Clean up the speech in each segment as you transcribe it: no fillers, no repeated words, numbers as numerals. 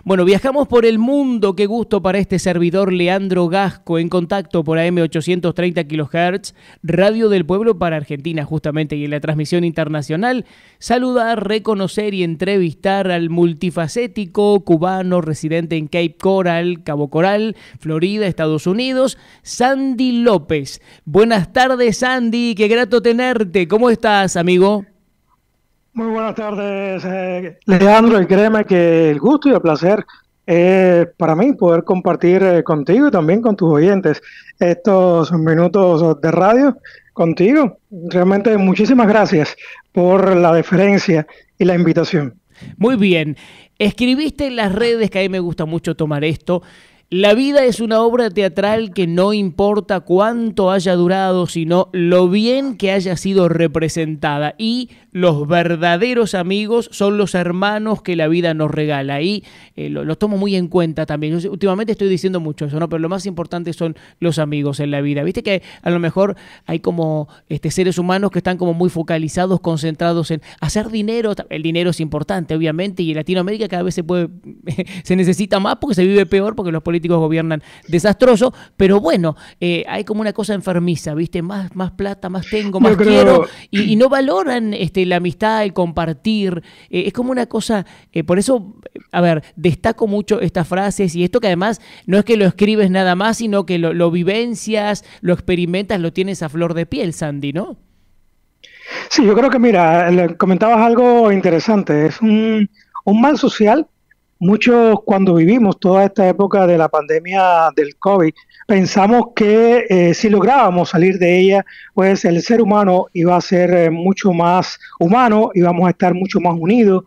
Bueno, viajamos por el mundo. Qué gusto para este servidor Leandro Gasco, en contacto por AM 830 kHz, Radio del Pueblo para Argentina, justamente, y en la transmisión internacional. Saludar, reconocer y entrevistar al multifacético cubano residente en Cape Coral, Cabo Coral, Florida, Estados Unidos, Sandy López. Buenas tardes, Sandy. Qué grato tenerte. ¿Cómo estás, amigo? Muy buenas tardes, Leandro, y créeme que el gusto y el placer es para mí poder compartir contigo y también con tus oyentes estos minutos de radio contigo. Realmente muchísimas gracias por la deferencia y la invitación. Muy bien. Escribiste en las redes, que a mí me gusta mucho tomar esto: la vida es una obra teatral que no importa cuánto haya durado, sino lo bien que haya sido representada. Y los verdaderos amigos son los hermanos que la vida nos regala. Y lo tomo muy en cuenta también. Yo últimamente estoy diciendo mucho eso, ¿no? Pero lo más importante son los amigos en la vida. Viste que a lo mejor hay como seres humanos que están como muy focalizados, concentrados en hacer dinero. El dinero es importante, obviamente, y en Latinoamérica cada vez se necesita más porque se vive peor, porque los políticos gobiernan desastroso, pero bueno, hay como una cosa enfermiza, ¿viste? Más plata, más tengo, más quiero, y no valoran la amistad, el compartir. Es como una cosa, por eso, a ver, destaco mucho estas frases y esto, que además no es que lo escribes nada más, sino que lo vivencias, lo experimentas, lo tienes a flor de piel, Sandy, ¿no? Sí, yo creo que, mira, comentabas algo interesante. Es un mal social. Muchos, cuando vivimos toda esta época de la pandemia del COVID, pensamos que si lográbamos salir de ella, pues el ser humano iba a ser mucho más humano, íbamos a estar mucho más unidos,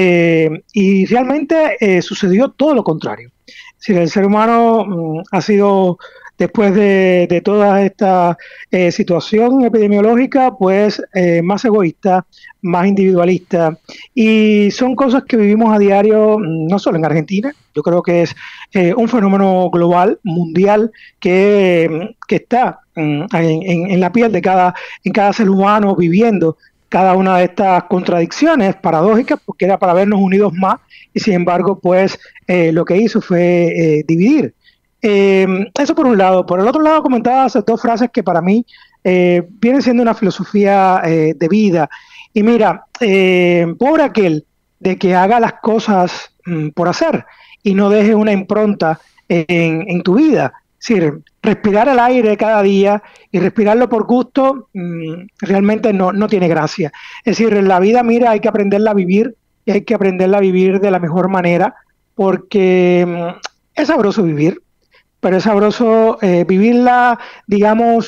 y realmente sucedió todo lo contrario. Si el ser humano ha sido, después de toda esta situación epidemiológica, pues más egoísta, más individualista, y son cosas que vivimos a diario, no solo en Argentina. Yo creo que es un fenómeno global, mundial, que está en la piel de en cada ser humano, viviendo cada una de estas contradicciones paradójicas, porque era para vernos unidos más, y sin embargo, pues lo que hizo fue dividir. Eso por un lado. Por el otro lado, comentabas dos frases que para mí vienen siendo una filosofía de vida. Y mira, pobre aquel de que haga las cosas por hacer y no deje una impronta en tu vida. Es decir, respirar el aire cada día y respirarlo por gusto realmente no tiene gracia. Es decir, en la vida, mira, hay que aprenderla a vivir, y hay que aprenderla a vivir de la mejor manera, porque es sabroso vivir, pero es sabroso vivirla, digamos,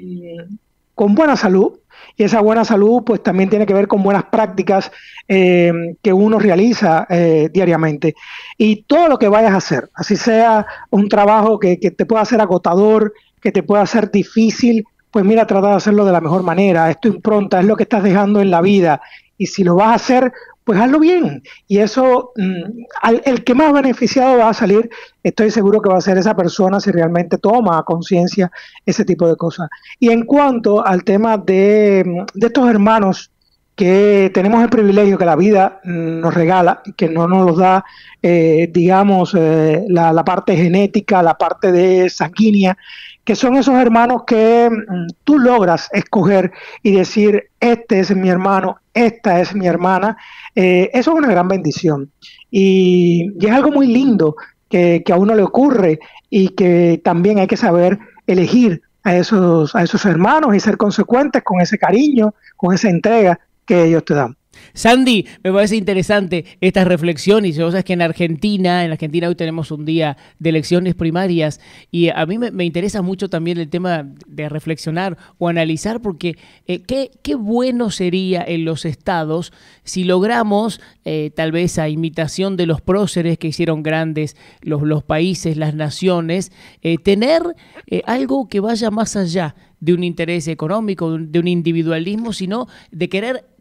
con buena salud. Y esa buena salud pues también tiene que ver con buenas prácticas que uno realiza diariamente. Y todo lo que vayas a hacer, así sea un trabajo que te pueda hacer agotador, que te pueda hacer difícil, pues mira, trata de hacerlo de la mejor manera. Es tu impronta, es lo que estás dejando en la vida. Y si lo vas a hacer, pues hazlo bien. Y eso, el que más beneficiado va a salir, estoy seguro que va a ser esa persona si realmente toma conciencia ese tipo de cosas. Y en cuanto al tema de estos hermanos que tenemos el privilegio que la vida nos regala, que no nos los da, digamos, la parte genética, la parte de sanguínea, que son esos hermanos que tú logras escoger y decir: este es mi hermano, esta es mi hermana. Eso es una gran bendición, y es algo muy lindo que a uno le ocurre, y que también hay que saber elegir a esos hermanos y ser consecuentes con ese cariño, con esa entrega que ellos te dan. Sandy, me parece interesante esta reflexión, y vos sabés que en Argentina hoy tenemos un día de elecciones primarias, y a mí me interesa mucho también el tema de reflexionar o analizar, porque qué bueno sería en los estados si logramos, tal vez a imitación de los próceres que hicieron grandes los países, las naciones, tener algo que vaya más allá de un interés económico, de un individualismo, sino de querer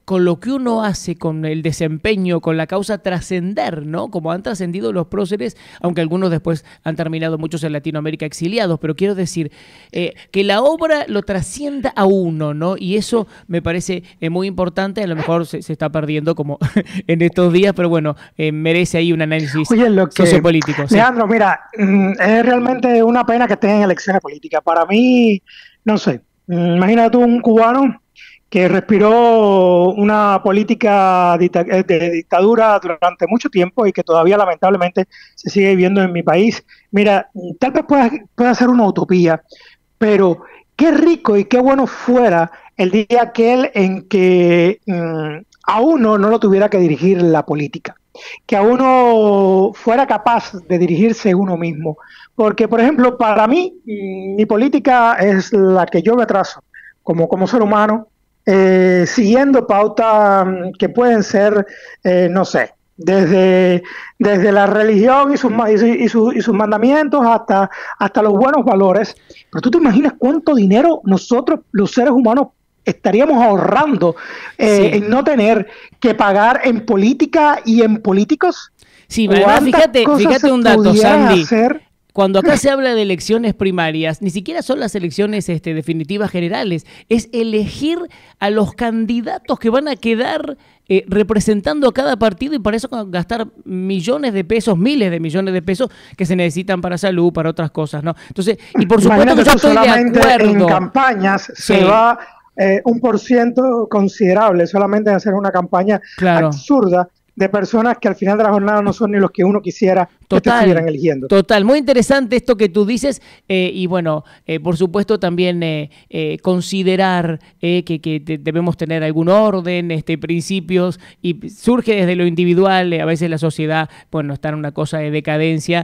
con lo que uno hace, con el desempeño, con la causa, trascender, ¿no? Como han trascendido los próceres, aunque algunos después han terminado muchos en Latinoamérica exiliados, pero quiero decir que la obra lo trascienda a uno, ¿no? Y eso me parece muy importante, a lo mejor se está perdiendo como en estos días, pero bueno, merece ahí un análisis sociopolítico. Leandro, sí. Mira, es realmente una pena que estén en elecciones políticas. Para mí, no sé, imagínate tú un cubano que respiró una política de dictadura durante mucho tiempo y que todavía lamentablemente se sigue viviendo en mi país. Mira, tal vez pueda ser una utopía, pero qué rico y qué bueno fuera el día aquel en que a uno no lo tuviera que dirigir la política, que a uno fuera capaz de dirigirse uno mismo. Porque, por ejemplo, para mí, mi política es la que yo me trazo como ser humano, siguiendo pautas que pueden ser, no sé, desde la religión y sus mandamientos hasta los buenos valores. Pero tú te imaginas cuánto dinero nosotros, los seres humanos, estaríamos ahorrando Sí. en no tener que pagar en política y en políticos. Sí, además, fíjate un dato, Sandy. Cuando acá se habla de elecciones primarias, ni siquiera son las elecciones definitivas generales, es elegir a los candidatos que van a quedar representando a cada partido, y para eso gastar millones de pesos, miles de millones de pesos que se necesitan para salud, para otras cosas, ¿no? Entonces, y por supuesto que yo estoy de acuerdo. En campañas se va un % considerable solamente en hacer una campaña absurda de personas que al final de la jornada no son ni los que uno quisiera que te estuvieran eligiendo. Total, muy interesante esto que tú dices, y bueno, por supuesto también considerar que debemos tener algún orden, principios, y surge desde lo individual. A veces la sociedad, bueno, está en una cosa de decadencia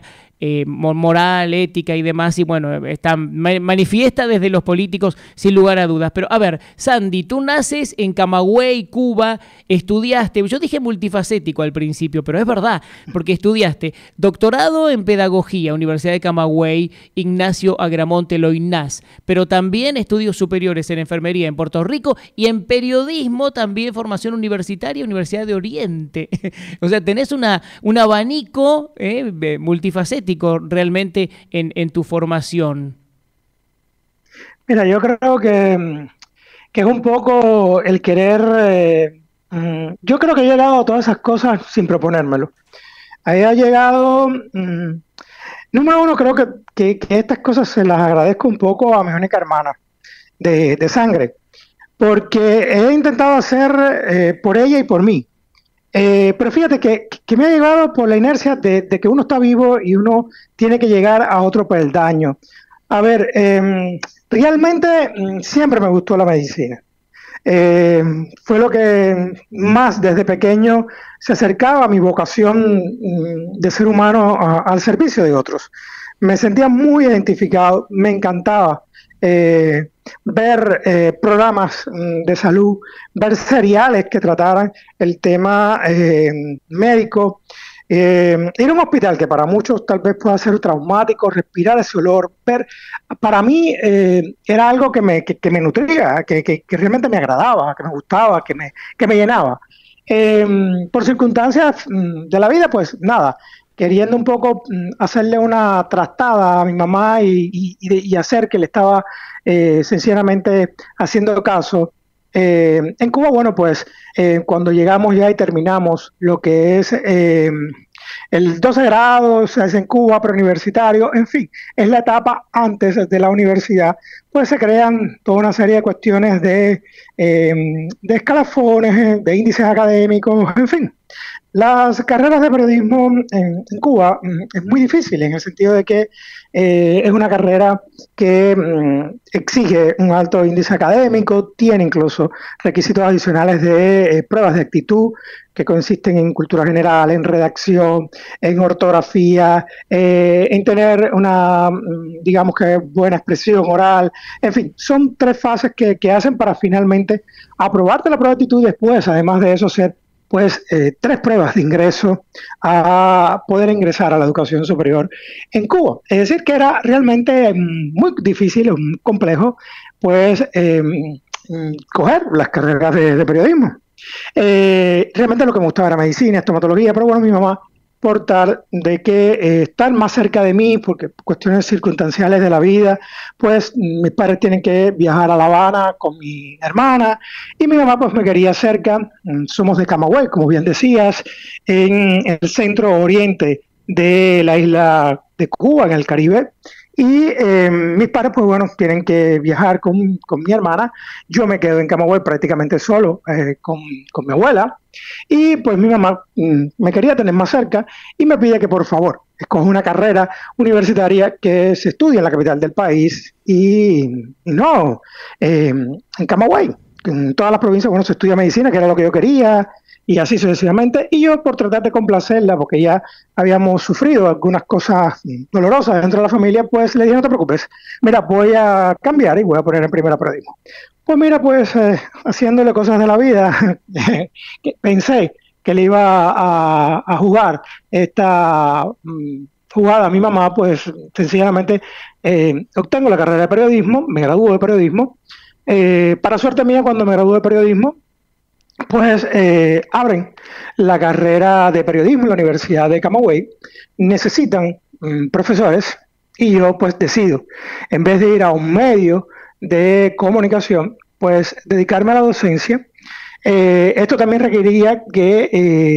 moral, ética y demás, y bueno, está manifiesta desde los políticos sin lugar a dudas. Pero a ver, Sandy, tú naces en Camagüey, Cuba, estudiaste, yo dije multifacético al principio, pero es verdad, porque estudiaste doctorado en pedagogía, Universidad de Camagüey, Ignacio Agramonte Loynaz, pero también estudios superiores en enfermería en Puerto Rico y en periodismo, también formación universitaria, Universidad de Oriente. O sea, tenés un abanico multifacético realmente en tu formación. Mira, yo creo que es un poco el querer. Yo creo que he llegado a todas esas cosas sin proponérmelo. Ahí ha llegado. Número uno, creo que estas cosas se las agradezco un poco a mi única hermana de sangre, porque he intentado hacer por ella y por mí. Pero fíjate que me ha llegado por la inercia de que uno está vivo y uno tiene que llegar a otro peldaño. A ver, realmente siempre me gustó la medicina. Fue lo que más desde pequeño se acercaba a mi vocación de ser humano al servicio de otros. Me sentía muy identificado, me encantaba ver programas de salud, ver seriales que trataran el tema médico, ir a un hospital que para muchos tal vez pueda ser traumático, respirar ese olor, para mí era algo que me nutría, que realmente me agradaba, que me gustaba, que me llenaba. Por circunstancias de la vida, pues nada, queriendo un poco hacerle una trastada a mi mamá y hacer que le estaba sencillamente haciendo caso. En Cuba, bueno, pues cuando llegamos ya y terminamos lo que es el 12 grado, se hace en Cuba, preuniversitario, en fin, es la etapa antes de la universidad, pues se crean toda una serie de cuestiones de escalafones, de índices académicos, en fin. Las carreras de periodismo en Cuba es muy difícil en el sentido de que es una carrera que exige un alto índice académico, tiene incluso requisitos adicionales de pruebas de actitud que consisten en cultura general, en redacción, en ortografía, en tener una, digamos que buena expresión oral, en fin, son 3 fases que hacen para finalmente aprobarte la prueba de actitud y después, además de eso, ser pues 3 pruebas de ingreso a poder ingresar a la educación superior en Cuba. Es decir, que era realmente muy difícil, muy complejo, pues coger las carreras de periodismo. Realmente lo que me gustaba era medicina, estomatología, pero bueno, mi mamá, por tal de que estar más cerca de mí, porque cuestiones circunstanciales de la vida, pues mis padres tienen que viajar a La Habana con mi hermana y mi mamá pues me quería cerca. Somos de Camagüey, como bien decías, en el centro oriente de la isla de Cuba, en el Caribe. Y mis padres, pues bueno, tienen que viajar con mi hermana. Yo me quedo en Camagüey prácticamente solo con mi abuela. Y pues mi mamá me quería tener más cerca y me pide que por favor escoja una carrera universitaria que se estudie en la capital del país y no en Camagüey. En todas las provincias, bueno, se estudia medicina, que era lo que yo quería, y así sucesivamente. Y yo, por tratar de complacerla, porque ya habíamos sufrido algunas cosas dolorosas dentro de la familia, pues le dije, no te preocupes, mira, voy a cambiar y voy a poner en primera periodismo. Pues mira, pues haciéndole cosas de la vida, pensé que le iba a jugar esta jugada a mi mamá, pues sencillamente obtengo la carrera de periodismo, me gradúo de periodismo. Para suerte mía, cuando me gradué de periodismo, pues abren la carrera de periodismo en la Universidad de Camagüey, necesitan profesores y yo pues decido, en vez de ir a un medio de comunicación, pues dedicarme a la docencia. Esto también requeriría que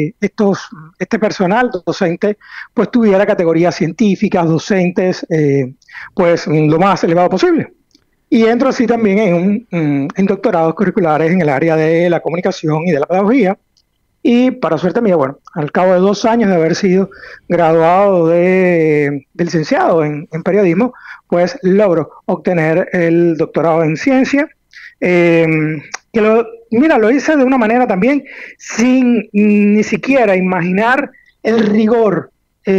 este personal docente pues tuviera categorías científicas, docentes, pues lo más elevado posible. Y entro así también en doctorados curriculares en el área de la comunicación y de la pedagogía. Y para suerte mía, bueno, al cabo de 2 años de haber sido graduado de licenciado en periodismo, pues logro obtener el doctorado en ciencia. eh, Mira, lo hice de una manera también sin ni siquiera imaginar el rigor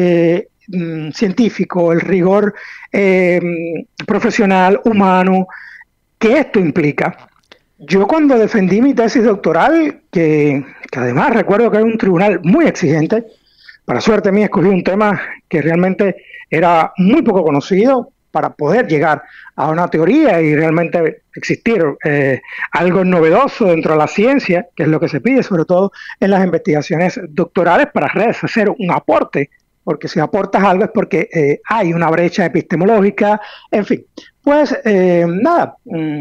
científico, el rigor eh, profesional, humano, que esto implica. Yo cuando defendí mi tesis doctoral, que además recuerdo que era un tribunal muy exigente, para suerte mía escogí un tema que realmente era muy poco conocido para poder llegar a una teoría y realmente existir algo novedoso dentro de la ciencia, que es lo que se pide, sobre todo en las investigaciones doctorales, para hacer un aporte, porque si aportas algo es porque hay una brecha epistemológica, en fin. Pues nada,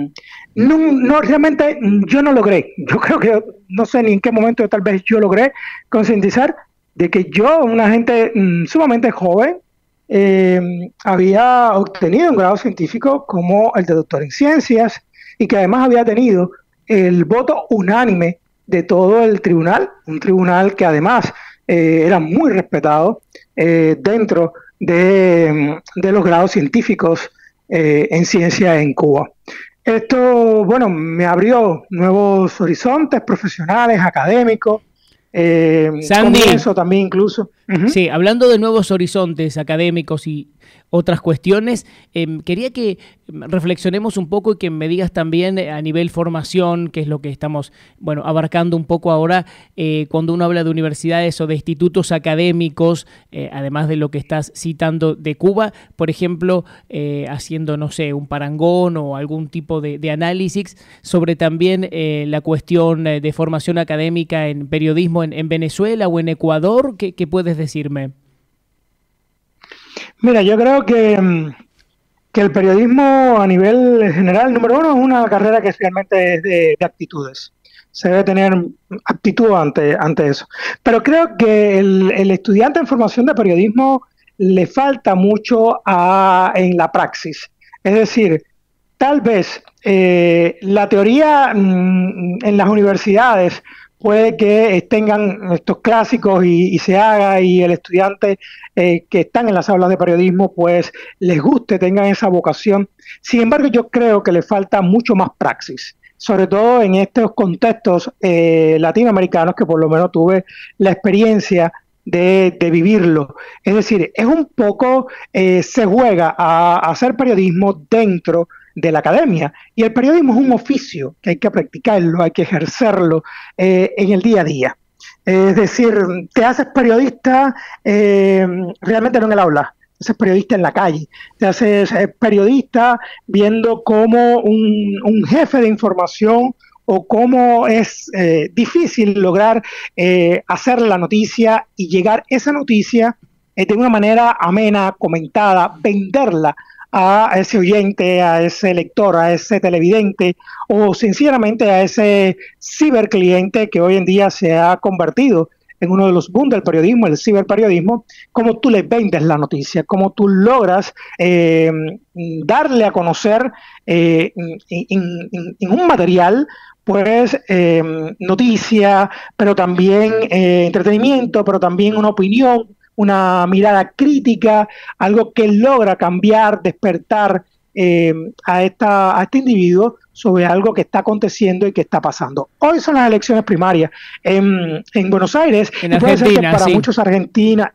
no, realmente yo no logré, yo creo que no sé ni en qué momento tal vez yo logré concientizar de que yo, una gente sumamente joven, había obtenido un grado científico como el de doctor en ciencias y que además había tenido el voto unánime de todo el tribunal, un tribunal que además era muy respetado dentro de los grados científicos en ciencia en Cuba. Esto, bueno, me abrió nuevos horizontes profesionales, académicos, Sandy, comienzo también incluso. sí, hablando de nuevos horizontes académicos y otras cuestiones, quería que reflexionemos un poco y que me digas también a nivel formación, que es lo que estamos, bueno, abarcando un poco ahora, cuando uno habla de universidades o de institutos académicos, además de lo que estás citando de Cuba, por ejemplo, haciendo, no sé, un parangón o algún tipo de análisis sobre también la cuestión de formación académica en periodismo en Venezuela o en Ecuador. ¿Qué puedes decirme? Mira, yo creo que el periodismo a nivel general, número uno, es una carrera que realmente es de actitudes. Se debe tener aptitud ante eso. Pero creo que el estudiante en formación de periodismo le falta mucho en la praxis. Es decir, tal vez la teoría en las universidades puede que tengan estos clásicos y se haga y el estudiante que están en las aulas de periodismo pues les guste, tengan esa vocación. Sin embargo, yo creo que le falta mucho más praxis, sobre todo en estos contextos latinoamericanos que por lo menos tuve la experiencia de vivirlo. Es decir, es un poco, se juega a hacer periodismo dentro de la academia. Y el periodismo es un oficio que hay que practicarlo, hay que ejercerlo en el día a día. Es decir, te haces periodista realmente no en el aula, te haces periodista en la calle, te haces periodista viendo cómo un jefe de información o cómo es difícil lograr hacer la noticia y llegar esa noticia de una manera amena, comentada, venderla a ese oyente, a ese lector, a ese televidente o sinceramente a ese cibercliente que hoy en día se ha convertido en uno de los boom del periodismo, el ciberperiodismo, cómo tú le vendes la noticia, cómo tú logras darle a conocer en un material pues noticia, pero también entretenimiento, pero también una opinión, una mirada crítica, algo que logra cambiar, despertar a este individuo sobre algo que está aconteciendo y que está pasando. Hoy son las elecciones primarias en Buenos Aires, en y puede ser que para sí. muchos argentinos,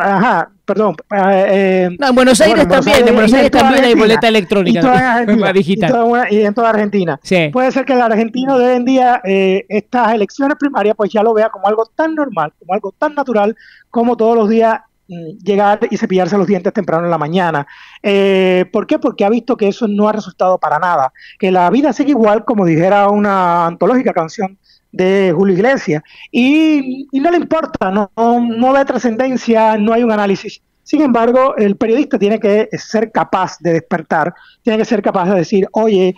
en Buenos Aires también, en Buenos Aires también hay boleta electrónica digital. Y en toda Argentina. Sí. Puede ser que el argentino de hoy en día estas elecciones primarias pues ya lo vea como algo tan normal, como algo tan natural como todos los días llegar y cepillarse los dientes temprano en la mañana. ¿Por qué? Porque ha visto que eso no ha resultado para nada, que la vida sigue igual, como dijera una antológica canción de Julio Iglesias, y no le importa, no da trascendencia, no hay un análisis. Sin embargo, el periodista tiene que ser capaz de despertar, tiene que ser capaz de decir, oye,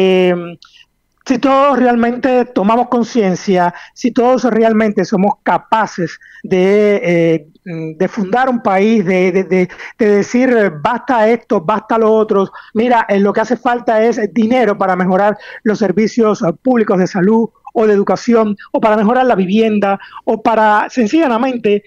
si todos realmente tomamos conciencia, si todos realmente somos capaces de fundar un país, de decir basta esto, basta lo otro, mira, lo que hace falta es dinero para mejorar los servicios públicos de salud o de educación, o para mejorar la vivienda, o para sencillamente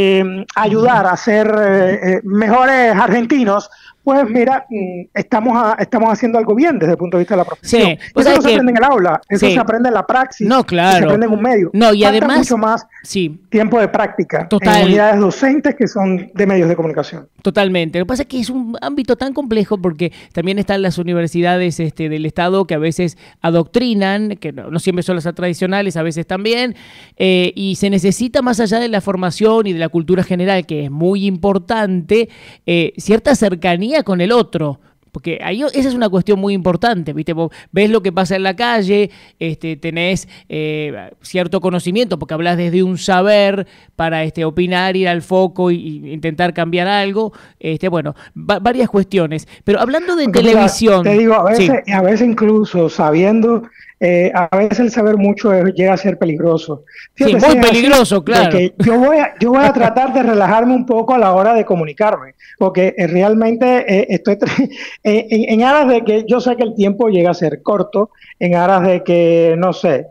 ayudar a ser mejores argentinos, pues mira, estamos haciendo algo bien desde el punto de vista de la profesión. Sí, pues eso no se aprende en el aula, eso se aprende en la praxis, no, claro. se aprende en un medio. No, y falta además mucho más tiempo de práctica en unidades docentes que son de medios de comunicación. Totalmente. Lo que pasa es que es un ámbito tan complejo porque también están las universidades del Estado que a veces adoctrinan, que no siempre son las tradicionales, a veces también, y se necesita más allá de la formación y de la cultura general, que es muy importante, cierta cercanía con el otro, porque ahí esa es una cuestión muy importante, ¿viste? Vos ves lo que pasa en la calle, tenés cierto conocimiento, porque hablas desde un saber para opinar, ir al foco y intentar cambiar algo, bueno, varias cuestiones. Pero hablando de televisión... Te digo, a veces incluso sabiendo... a veces el saber mucho llega a ser peligroso. Fíjate, sí, muy peligroso, claro. Yo voy a tratar de relajarme un poco a la hora de comunicarme, porque realmente estoy en aras de que yo sé que el tiempo llega a ser corto, en aras de que, no sé,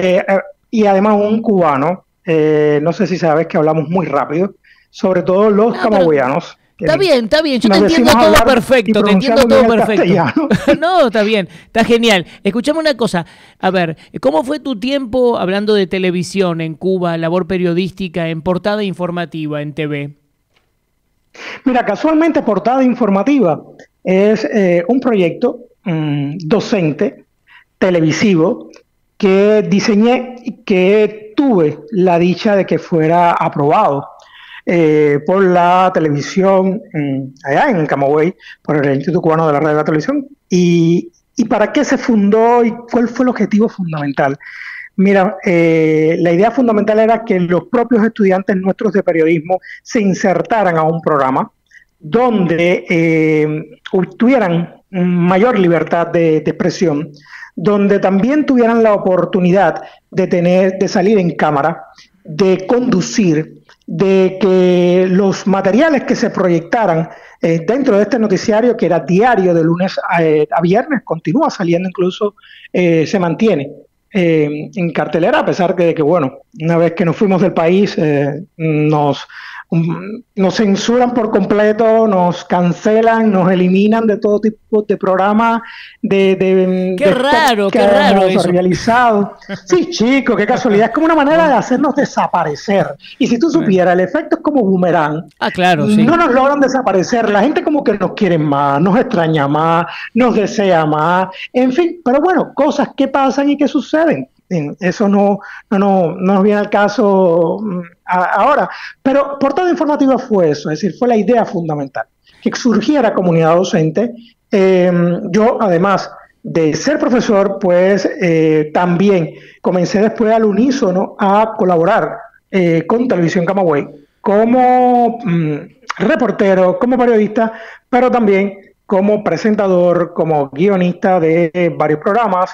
y además un cubano, no sé si sabes que hablamos muy rápido, sobre todo los camagüeyanos. Está bien, yo te entiendo todo perfecto, te entiendo todo perfecto. No, está bien, está genial. Escuchame una cosa, a ver, ¿cómo fue tu tiempo hablando de televisión en Cuba, labor periodística, en portada informativa, en TV? Mira, casualmente Portada Informativa es un proyecto docente, televisivo, que diseñé y que tuve la dicha de que fuera aprobado por la televisión allá en Camagüey, por el Instituto Cubano de la Radio y la Televisión. ¿Y para qué se fundó y cuál fue el objetivo fundamental? Mira, la idea fundamental era que los propios estudiantes nuestros de periodismo se insertaran a un programa donde tuvieran mayor libertad de expresión, donde también tuvieran la oportunidad de salir en cámara, de conducir, de que los materiales que se proyectaran dentro de este noticiario, que era diario de lunes a viernes, continúa saliendo, incluso se mantiene en cartelera, a pesar de que, bueno, una vez que nos fuimos del país, nos censuran por completo, nos cancelan, nos eliminan de todo tipo de programas, qué raro eso. Realizado. Sí, chico, qué casualidad. Es como una manera de hacernos desaparecer. Y si tú supieras, el efecto es como boomerang. Ah, claro, sí. No nos logran desaparecer. La gente como que nos quiere más, nos extraña más, nos desea más. En fin, pero bueno, cosas que pasan y que suceden. Eso no nos viene al caso ahora. Pero Portada Informativa fue eso, es decir, fue la idea fundamental, que surgiera comunidad docente. Yo, además, de ser profesor, pues también comencé después al unísono a colaborar con Televisión Camagüey como reportero, como periodista, pero también como presentador, como guionista de varios programas,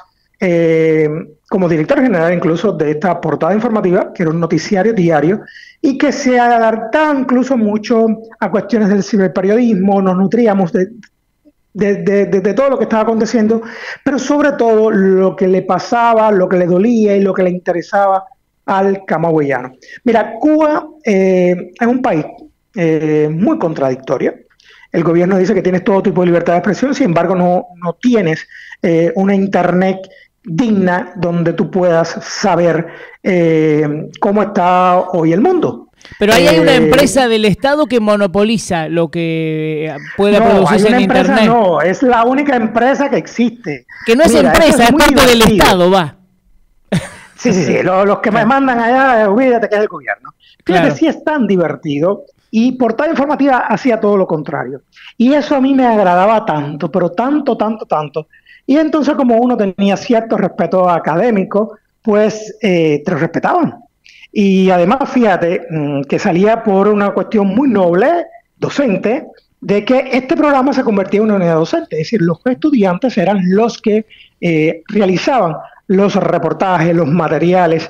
como director general incluso de esta portada informativa, que era un noticiario diario, y que se adaptaba incluso mucho a cuestiones del ciberperiodismo, nos nutríamos de todo lo que estaba aconteciendo, pero sobre todo lo que le pasaba, lo que le dolía y lo que le interesaba al camagüeyano. Mira, Cuba es un país muy contradictorio. El gobierno dice que tienes todo tipo de libertad de expresión, sin embargo no tienes una internet digna donde tú puedas saber cómo está hoy el mundo. Pero ahí hay una empresa del Estado que monopoliza lo que pueda producirse en Internet. No, es la única empresa que existe. Que no es empresa, es parte del Estado, va. Sí, los que me mandan allá, olvídate que es el gobierno. Fíjate, sí es tan divertido, y Portada Informativa hacía todo lo contrario. Y eso a mí me agradaba tanto, pero tanto. Y entonces, como uno tenía cierto respeto académico, pues te lo respetaban. Y además, fíjate, que salía por una cuestión muy noble, docente, de que este programa se convertía en una unidad docente. Es decir, los estudiantes eran los que realizaban los reportajes, los materiales,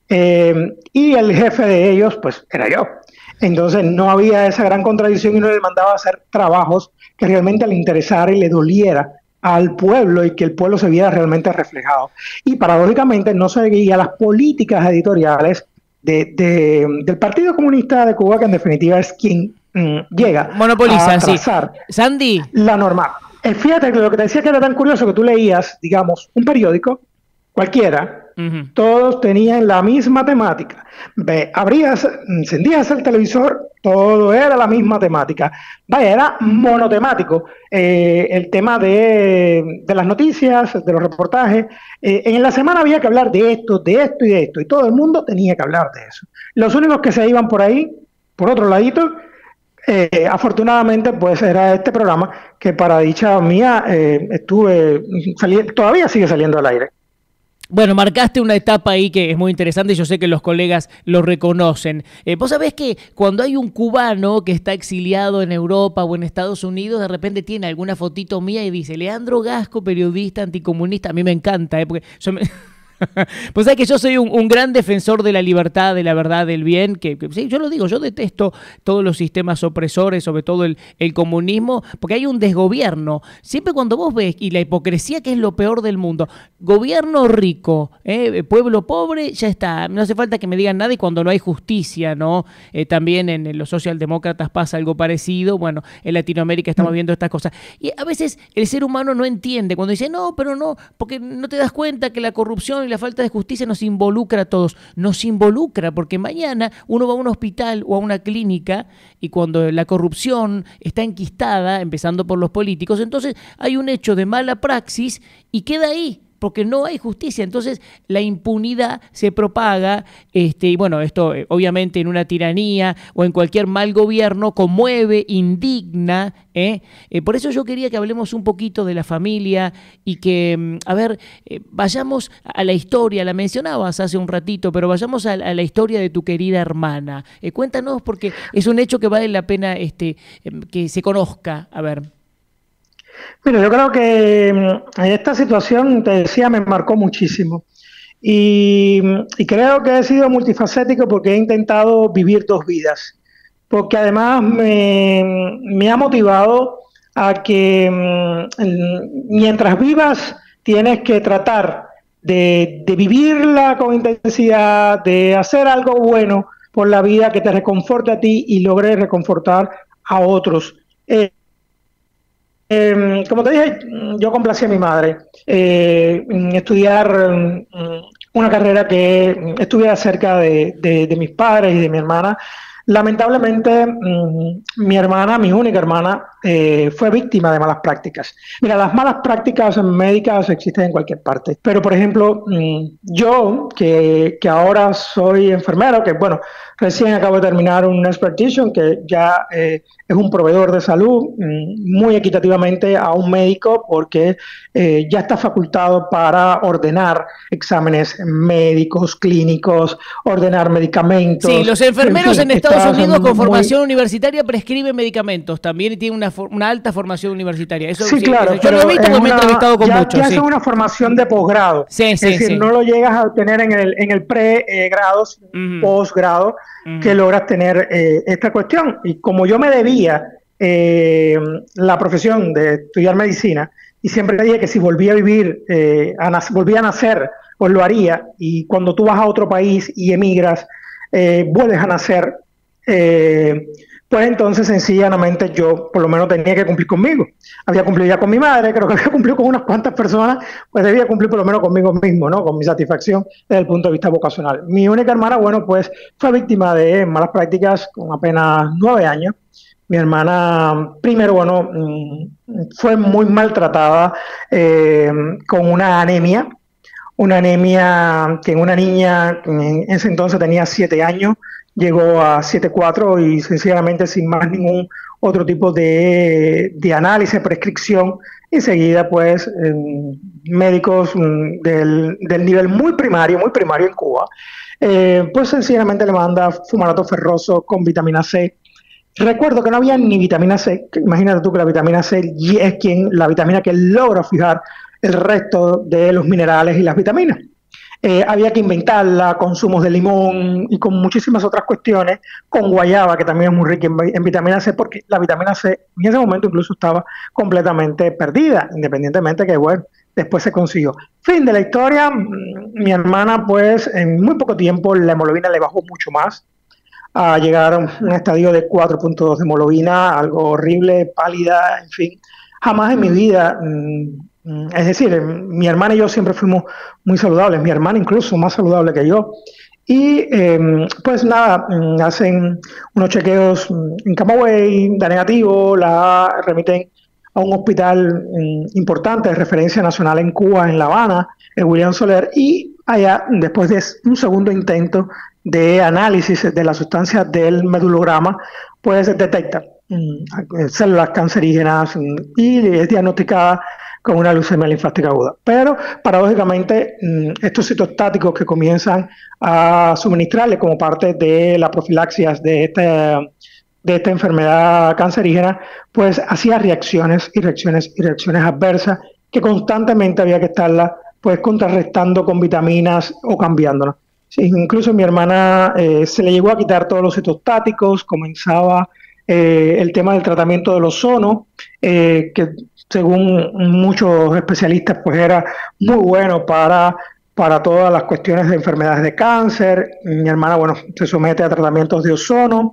y el jefe de ellos, pues, era yo. Entonces no había esa gran contradicción y uno le mandaba a hacer trabajos que realmente le interesara y le doliera al pueblo y que el pueblo se viera realmente reflejado. Y paradójicamente no seguía las políticas editoriales del Partido Comunista de Cuba, que en definitiva es quien llega monopoliza, a trazar Sandy, la norma. Fíjate que lo que te decía que era tan curioso, que tú leías, digamos, un periódico cualquiera, todos tenían la misma temática. Encendías el televisor, todo era la misma temática. Vaya, era monotemático. El tema de las noticias, de los reportajes. En la semana había que hablar de esto y de esto, y todo el mundo tenía que hablar de eso. Los únicos que se iban por ahí, por otro ladito, afortunadamente, pues era este programa que, para dicha mía, todavía sigue saliendo al aire. Bueno, marcaste una etapa ahí que es muy interesante y yo sé que los colegas lo reconocen. Vos sabés que cuando hay un cubano que está exiliado en Europa o en Estados Unidos, de repente tiene alguna fotito mía y dice Leandro Gasco, periodista anticomunista. A mí me encanta, porque pues sabés que yo soy un gran defensor de la libertad, de la verdad, del bien, que sí, yo lo digo, yo detesto todos los sistemas opresores, sobre todo el comunismo, porque hay un desgobierno. Siempre cuando vos ves, y la hipocresía, que es lo peor del mundo, gobierno rico, pueblo pobre, ya está, no hace falta que me digan nada, y cuando no hay justicia, ¿no? También en los socialdemócratas pasa algo parecido. Bueno, en Latinoamérica estamos viendo estas cosas. Y a veces el ser humano no entiende, cuando dice, no, pero no, porque no te das cuenta que la corrupción y la falta de justicia nos involucra a todos. Nos involucra porque mañana uno va a un hospital o a una clínica y cuando la corrupción está enquistada, empezando por los políticos, entonces hay un hecho de mala praxis y queda ahí, porque no hay justicia. Entonces la impunidad se propaga, y bueno, esto obviamente en una tiranía o en cualquier mal gobierno conmueve, indigna. Por eso yo quería que hablemos un poquito de la familia y que, vayamos a la historia. La mencionabas hace un ratito, pero vayamos a la historia de tu querida hermana. Cuéntanos, porque es un hecho que vale la pena que se conozca. A ver. Mira, yo creo que esta situación, te decía, me marcó muchísimo. Y creo que he sido multifacético porque he intentado vivir dos vidas. Porque además me ha motivado a que mientras vivas tienes que tratar de vivirla con intensidad, de hacer algo bueno por la vida que te reconforte a ti y logre reconfortar a otros. Como te dije, yo complací a mi madre en estudiar una carrera que estuviera cerca de mis padres y de mi hermana. Lamentablemente, mi hermana, mi única hermana, fue víctima de malas prácticas. Mira, las malas prácticas médicas existen en cualquier parte, pero por ejemplo, yo que ahora soy enfermero, que bueno, recién acabo de terminar un nurse practitioner, que ya es un proveedor de salud, muy equitativamente a un médico, porque ya está facultado para ordenar exámenes médicos, clínicos, ordenar medicamentos. Sí, los enfermeros en Estados Unidos con formación muy... universitaria prescriben medicamentos también y tienen una alta formación universitaria. Eso Sí, sí, claro, yo lo he visto porque me he entrevistado con muchos. Ya Sí. es una formación de posgrado. Sí, Es decir, no lo llegas a obtener en el pregrado, sino posgrado, que logras tener esta cuestión. Y como yo me debía la profesión de estudiar medicina, y siempre dije que si volvía a vivir, volvía a nacer, pues lo haría. Y cuando tú vas a otro país y emigras, vuelves a nacer, pues entonces sencillamente yo por lo menos tenía que cumplir conmigo. Había cumplido ya con mi madre, creo que había cumplido con unas cuantas personas, pues debía cumplir por lo menos conmigo mismo, ¿no? Con mi satisfacción desde el punto de vista vocacional. Mi única hermana, bueno, pues fue víctima de malas prácticas con apenas 9 años. Mi hermana, primero, bueno, fue muy maltratada con una anemia que en una niña en ese entonces tenía 7 años, llegó a 7,4 y sencillamente sin más ningún otro tipo de análisis, prescripción, enseguida pues médicos del nivel muy primario en Cuba, pues sencillamente le manda fumarato ferroso con vitamina C. Recuerdo que no había ni vitamina C, que imagínate tú que la vitamina C es la vitamina que logra fijar el resto de los minerales y las vitaminas. Había que inventarla, consumos de limón y con muchísimas otras cuestiones, con guayaba, que también es muy rica en vitamina C, porque la vitamina C en ese momento incluso estaba completamente perdida, independientemente que, bueno, después se consiguió. Fin de la historia, mi hermana, pues, en muy poco tiempo la hemoglobina le bajó mucho más, a llegar a un estadio de 4,2 de hemoglobina, algo horrible, pálida, en fin. Jamás en mi vida, es decir, mi hermana y yo siempre fuimos muy saludables, mi hermana incluso más saludable que yo. Y pues nada, hacen unos chequeos en Camagüey, da negativo, la remiten a un hospital importante de referencia nacional en Cuba, en La Habana, el William Soler, y allá, después de un segundo intento de análisis de la sustancia del medulograma, pues detecta células cancerígenas y es diagnosticada con una leucemia linfática aguda. Pero, paradójicamente, estos citostáticos que comienzan a suministrarle como parte de la profilaxis de esta enfermedad cancerígena, pues hacía reacciones adversas que constantemente había que estarlas pues contrarrestando con vitaminas o cambiándolas. Sí, incluso mi hermana se le llegó a quitar todos los citostáticos, comenzaba el tema del tratamiento del ozono, que según muchos especialistas pues era muy bueno para todas las cuestiones de enfermedades de cáncer. Mi hermana, bueno, se somete a tratamientos de ozono.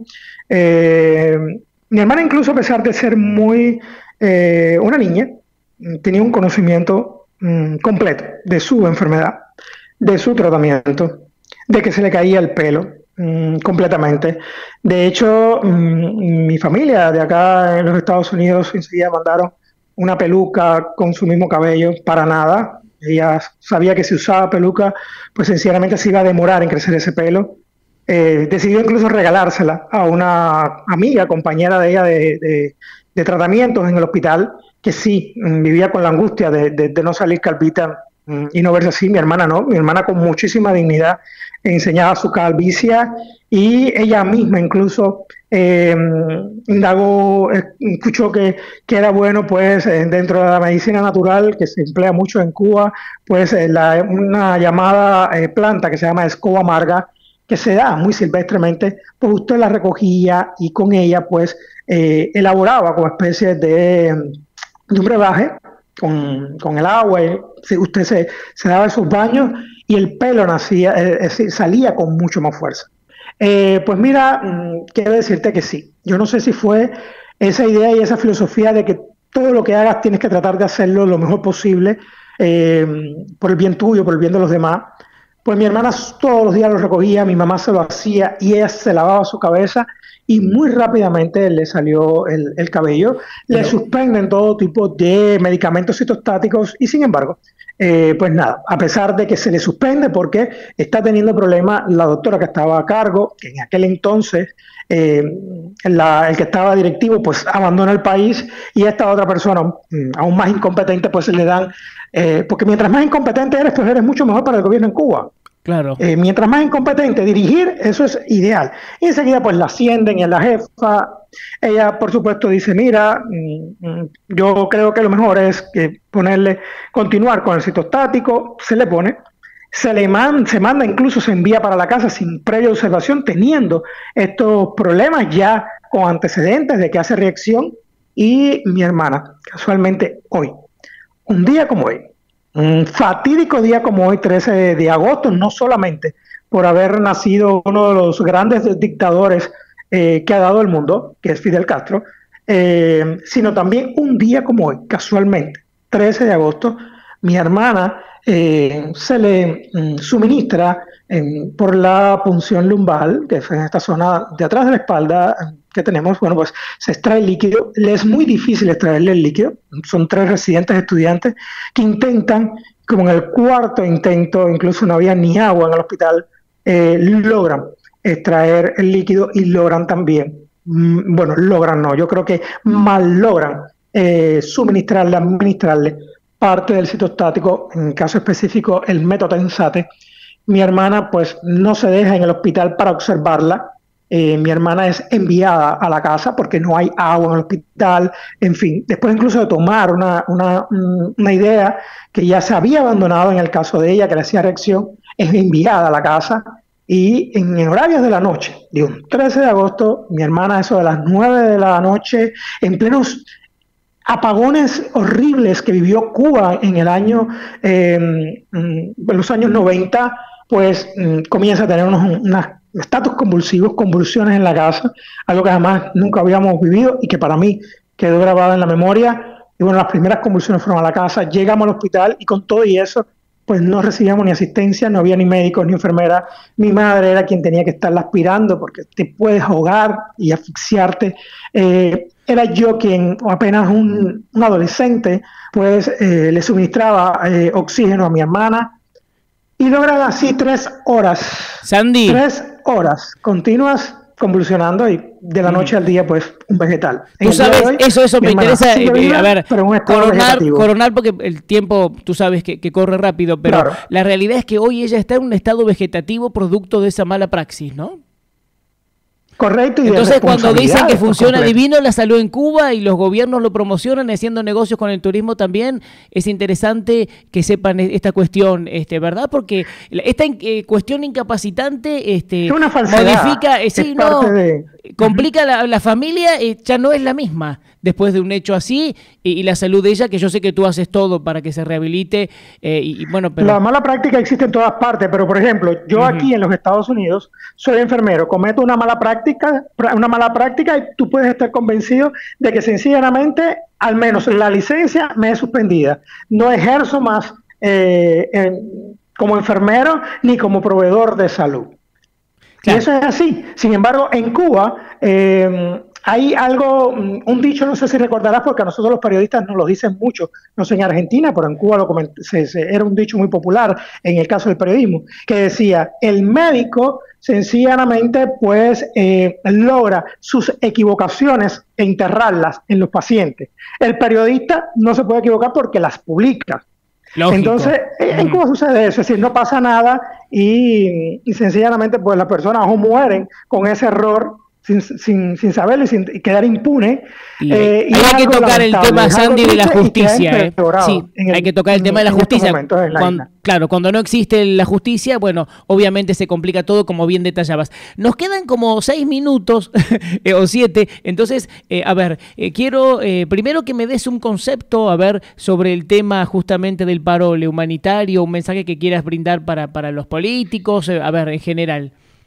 Mi hermana, incluso a pesar de ser una niña, tenía un conocimiento completo de su enfermedad, de su tratamiento, de que se le caía el pelo completamente. De hecho, mi familia de acá en los Estados Unidos enseguida mandaron una peluca con su mismo cabello, para nada. Ella sabía que si usaba peluca, pues sencillamente se iba a demorar en crecer ese pelo. Decidió incluso regalársela a una amiga, compañera de ella de tratamientos en el hospital, que sí vivía con la angustia de no salir calvita y no verse así. Mi hermana no, mi hermana con muchísima dignidad enseñaba su calvicie y ella misma incluso indagó, escuchó que era bueno pues dentro de la medicina natural que se emplea mucho en Cuba, pues una llamada planta que se llama escoba amarga, que se da muy silvestremente, pues usted la recogía y con ella pues elaboraba como especie de un brebaje con el agua, y usted se daba esos baños y el pelo salía con mucho más fuerza. Pues mira, quiero decirte que sí. Yo no sé si fue esa idea y esa filosofía de que todo lo que hagas tienes que tratar de hacerlo lo mejor posible, por el bien tuyo, por el bien de los demás, Pues mi hermana todos los días lo recogía, mi mamá se lo hacía y ella se lavaba su cabeza y muy rápidamente le salió el cabello. Le suspenden todo tipo de medicamentos citostáticos y sin embargo, pues nada, a pesar de que se le suspende porque está teniendo problemas, la doctora que estaba a cargo, que en aquel entonces el que estaba directivo, pues abandona el país y esta otra persona, aún más incompetente, pues le dan, porque mientras más incompetente eres, pues eres mucho mejor para el gobierno en Cuba. Claro. Mientras más incompetente dirigir, eso es ideal. Y enseguida pues la ascienden y es la jefa. Ella, por supuesto, dice, mira, yo creo que lo mejor es que continuar con el citostático, se le pone, se manda, incluso se envía para la casa sin previa observación, teniendo estos problemas ya con antecedentes de que hace reacción. Y mi hermana, casualmente hoy, un día como hoy, un fatídico día como hoy, 13 de agosto, no solamente por haber nacido uno de los grandes dictadores que ha dado el mundo, que es Fidel Castro, sino también un día como hoy, casualmente, 13 de agosto, mi hermana se le suministra por la punción lumbar, que es en esta zona de atrás de la espalda que tenemos, bueno, pues se extrae el líquido. Le es muy difícil extraerle el líquido. Son 3 residentes estudiantes que intentan, como en el cuarto intento, incluso no había ni agua en el hospital, logran extraer el líquido y logran también, bueno, logran no, yo creo que mal logran administrarle parte del citostático, en el caso específico el metotensate. Mi hermana pues no se deja en el hospital para observarla. Mi hermana es enviada a la casa porque no hay agua en el hospital, en fin, después incluso de tomar una idea que ya se había abandonado en el caso de ella, que le hacía reacción, es enviada a la casa y en horarios de la noche, de un 13 de agosto, mi hermana, eso de las 9 de la noche, en plenos apagones horribles que vivió Cuba en el año, en los años 90, pues comienza a tener unos estatus convulsivos, convulsiones en la casa, algo que jamás nunca habíamos vivido y que para mí quedó grabado en la memoria. Y bueno, las primeras convulsiones fueron a la casa, llegamos al hospital y con todo y eso, pues no recibíamos ni asistencia, no había ni médicos ni enfermeras. Mi madre era quien tenía que estarla aspirando porque te puedes ahogar y asfixiarte. Era yo quien, apenas un adolescente, pues le suministraba oxígeno a mi hermana. Y logran así 3 horas. Sandy. 3 horas continuas convulsionando y de la noche al día, pues, un vegetal. Tú sabes, hoy, eso me interesa, a ver, coronar porque el tiempo, tú sabes que corre rápido, pero claro, la realidad es que hoy ella está en un estado vegetativo producto de esa mala praxis, ¿no? Correcto. Y entonces cuando dicen que funciona divino la salud en Cuba y los gobiernos lo promocionan haciendo negocios con el turismo también, es interesante que sepan esta cuestión, ¿verdad? Porque esta cuestión incapacitante es una falsedad, modifica, complica la familia, ya no es la misma después de un hecho así y la salud de ella, que yo sé que tú haces todo para que se rehabilite. Bueno, pero... La mala práctica existe en todas partes, pero por ejemplo, yo aquí en los Estados Unidos soy enfermero, cometo una mala práctica y tú puedes estar convencido de que sencillamente, al menos la licencia me es suspendida. No ejerzo más como enfermero ni como proveedor de salud. Claro. Y eso es así. Sin embargo, en Cuba hay algo, un dicho, no sé si recordarás, porque a nosotros los periodistas nos lo dicen mucho, no sé en Argentina, pero en Cuba era un dicho muy popular en el caso del periodismo, que decía, el médico sencillamente pues logra sus equivocaciones e enterrarlas en los pacientes. El periodista no se puede equivocar porque las publica. Lógico. Entonces, en Cuba sucede eso, es decir, no pasa nada y sencillamente pues las personas o mueren con ese error sin saberlo y quedar impune. Hay que tocar el tema, Sandy, de la justicia. Sí, hay que tocar el tema de la justicia. Claro, cuando no existe la justicia, bueno, obviamente se complica todo, como bien detallabas. Nos quedan como 6 minutos o 7, entonces, a ver, quiero primero que me des un concepto, a ver, sobre el tema justamente del paro humanitario, un mensaje que quieras brindar para los políticos, a ver, en general.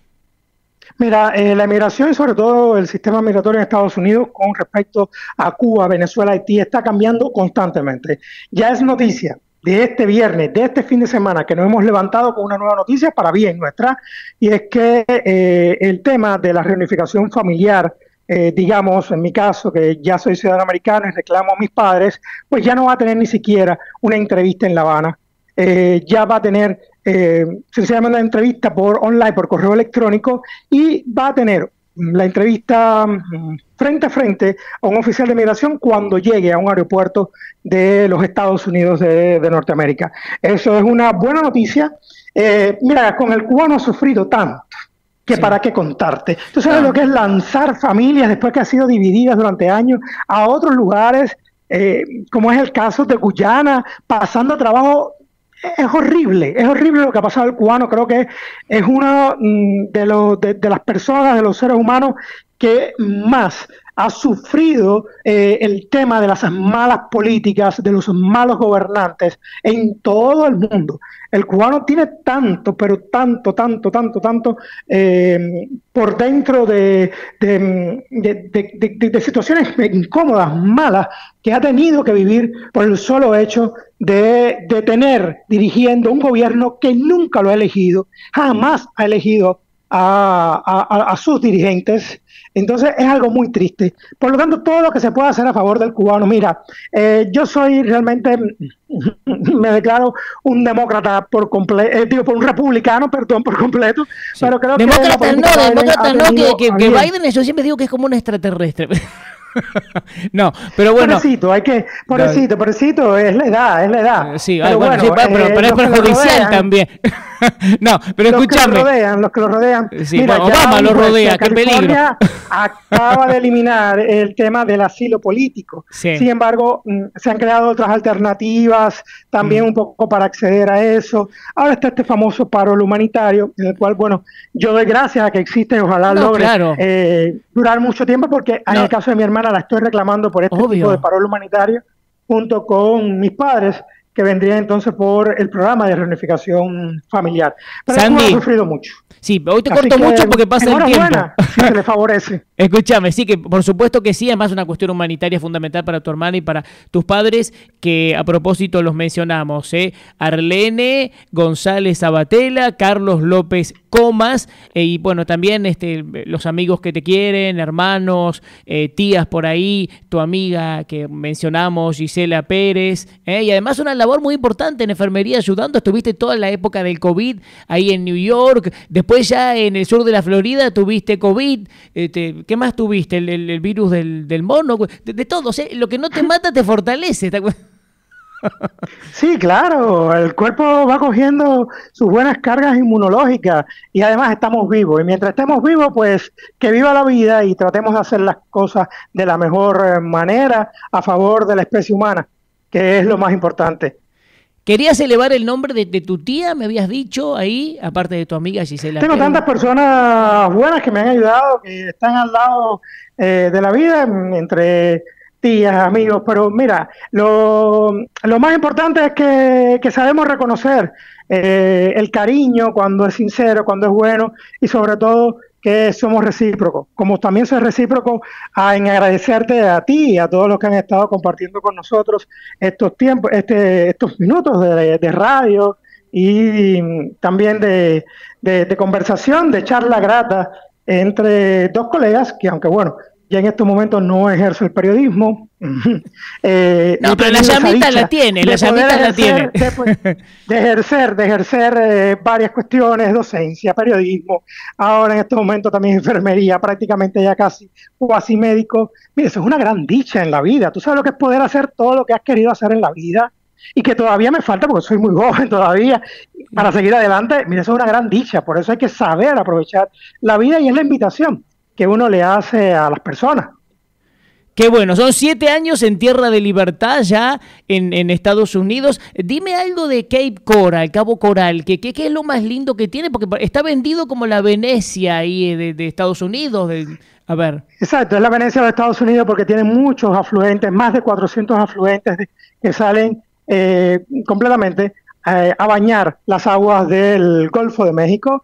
Mira, la emigración y sobre todo el sistema migratorio en Estados Unidos con respecto a Cuba, Venezuela, Haití está cambiando constantemente. Ya es noticia de este viernes, de este fin de semana, que nos hemos levantado con una nueva noticia para bien nuestra, y es que el tema de la reunificación familiar, digamos, en mi caso, que ya soy ciudadano americano y reclamo a mis padres, pues ya no va a tener ni siquiera una entrevista en La Habana. Ya va a tener sencillamente una entrevista por online, por correo electrónico, y va a tener la entrevista frente a frente a un oficial de migración cuando llegue a un aeropuerto de los Estados Unidos de Norteamérica. Eso es una buena noticia. Mira, con el cubano ha sufrido tanto que para qué contarte. Tú sabes lo que es lanzar familias después que han sido divididas durante años a otros lugares, como es el caso de Guyana, pasando trabajo. Es horrible lo que ha pasado al cubano. Creo que es uno de las personas, de los seres humanos que más ha sufrido el tema de las malas políticas, de los malos gobernantes en todo el mundo. El cubano tiene tanto, pero tanto por dentro de situaciones incómodas, malas, que ha tenido que vivir por el solo hecho de tener dirigiendo un gobierno que nunca lo ha elegido, jamás ha elegido a sus dirigentes. Entonces es algo muy triste. Por lo tanto, todo lo que se pueda hacer a favor del cubano. Mira, yo soy realmente, me declaro un demócrata por completo, digo, por un republicano, perdón, por completo. Sí. Pero creo demócrata no, que Biden, yo siempre digo que es como un extraterrestre. No, pero bueno. Pobrecito, es la edad. Sí, pero bueno, sí, pero es perjudicial también. No, pero escúchame. Los que lo rodean. Sí, mira, Obama lo rodea, qué peligro. Acaba de eliminar el tema del asilo político. Sí. Sin embargo, se han creado otras alternativas también un poco para acceder a eso. Ahora está este famoso paro humanitario, en el cual, bueno, yo doy gracias a que existe, ojalá logre durar mucho tiempo, porque en el caso de mi hermana la estoy reclamando por este tipo de paro humanitario, junto con mis padres, que vendría entonces por el programa de reunificación familiar. Pero Sandy, ha sufrido mucho. Sí, hoy te corto mucho porque pasa el tiempo. Si se le favorece. Escúchame, sí, que por supuesto que sí, además una cuestión humanitaria fundamental para tu hermana y para tus padres, que a propósito los mencionamos, Arlene González Sabatella, Carlos López Comas, y bueno, también los amigos que te quieren, hermanos, tías por ahí, tu amiga que mencionamos, Gisela Pérez, y además una labor muy importante en enfermería ayudando. Estuviste toda la época del COVID ahí en New York, después ya en el sur de la Florida tuviste COVID, ¿qué más tuviste? El virus del mono, de todo, lo que no te mata te fortalece. Sí, claro, el cuerpo va cogiendo sus buenas cargas inmunológicas y además estamos vivos. Y mientras estemos vivos, pues que viva la vida y tratemos de hacer las cosas de la mejor manera a favor de la especie humana, que es lo más importante. ¿Querías elevar el nombre de tu tía, me habías dicho ahí, aparte de tu amiga Gisela? Tengo tantas personas buenas que me han ayudado, que están al lado de la vida, entre tías, amigos, pero mira, lo más importante es que sabemos reconocer el cariño cuando es sincero, cuando es bueno, y sobre todo que somos recíprocos, como también soy recíproco en agradecerte a ti y a todos los que han estado compartiendo con nosotros estos tiempos, estos minutos de radio y también de conversación, de charla grata entre dos colegas que, aunque bueno, ya en estos momentos no ejerzo el periodismo. No, pero la llamita la tiene, la llamita la tiene. De ejercer varias cuestiones, docencia, periodismo, ahora en este momento también enfermería, prácticamente ya casi médico. Mira, eso es una gran dicha en la vida. Tú sabes lo que es poder hacer todo lo que has querido hacer en la vida y que todavía me falta porque soy muy joven todavía para seguir adelante. Mira, eso es una gran dicha, por eso hay que saber aprovechar la vida y es la invitación que uno le hace a las personas. Qué bueno, son 7 años en tierra de libertad ya en Estados Unidos. Dime algo de Cape Coral, Cabo Coral, ¿qué es lo más lindo que tiene? Porque está vendido como la Venecia ahí de Estados Unidos. A ver. Exacto, es la Venecia de Estados Unidos porque tiene muchos afluentes, más de 400 afluentes que salen completamente a bañar las aguas del Golfo de México.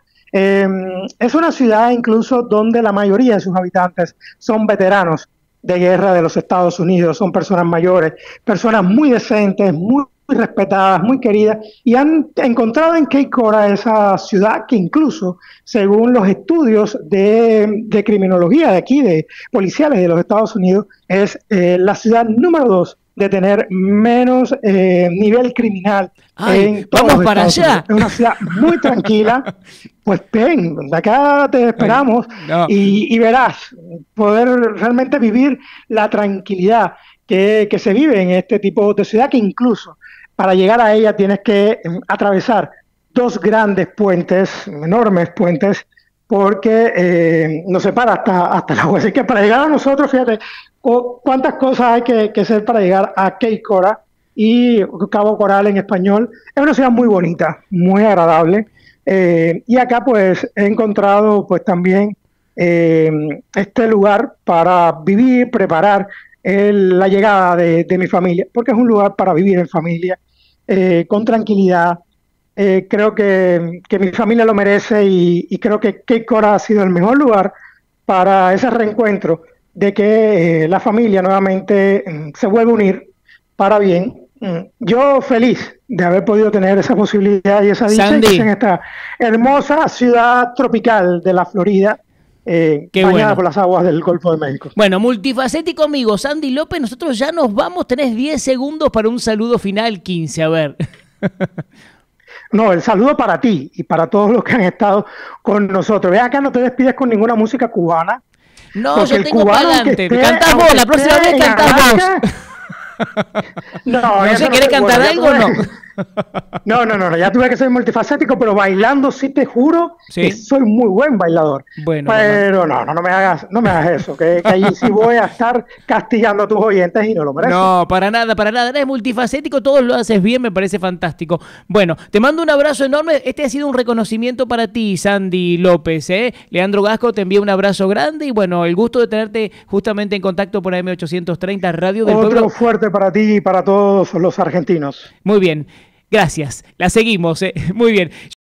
Es una ciudad incluso donde la mayoría de sus habitantes son veteranos de guerra de los Estados Unidos, son personas mayores, personas muy decentes, muy respetadas, muy queridas, y han encontrado en Cape Coral esa ciudad que incluso, según los estudios de criminología de aquí, de policiales de los Estados Unidos, es la ciudad número 2 de tener menos nivel criminal. Ay, vamos para allá. Es una ciudad muy tranquila. Pues ven, de acá te esperamos. No. Y verás poder realmente vivir la tranquilidad que se vive en este tipo de ciudad, que incluso para llegar a ella tienes que atravesar dos grandes puentes, enormes puentes, porque nos separa hasta el agua. Así que para llegar a nosotros, fíjate cuántas cosas hay que hacer para llegar a Cape Coral, y Cabo Coral en español. Es una ciudad muy bonita, muy agradable. Y acá pues he encontrado pues también este lugar para vivir, preparar la llegada de mi familia, porque es un lugar para vivir en familia, con tranquilidad. Creo que mi familia lo merece, y creo que Cape Coral ha sido el mejor lugar para ese reencuentro, de que la familia nuevamente se vuelve a unir para bien. Yo feliz de haber podido tener esa posibilidad y esa dicha en esta hermosa ciudad tropical de la Florida, bañada por las aguas del Golfo de México. Bueno, multifacético amigo Sandy López, nosotros ya nos vamos, tenés 10 segundos para un saludo final, 15, a ver. No, el saludo para ti y para todos los que han estado con nosotros. Ve acá, no te despides con ninguna música cubana. No, yo tengo para adelante. Cantás vos, la próxima vez cantás vos. No sé, ¿querés cantar algo o no? No, ya tuve que ser multifacético, pero bailando sí te juro que soy muy buen bailador. Bueno, pero no me hagas eso, que allí sí voy a estar castigando a tus oyentes y no lo mereces. No, para nada, eres multifacético, todo lo haces bien, me parece fantástico. Bueno, te mando un abrazo enorme, este ha sido un reconocimiento para ti, Sandy López, Leandro Gasco te envía un abrazo grande, y bueno, el gusto de tenerte justamente en contacto por AM830 Radio del Pueblo. Otro fuerte para ti y para todos los argentinos. Muy bien. Gracias. La seguimos. Muy bien.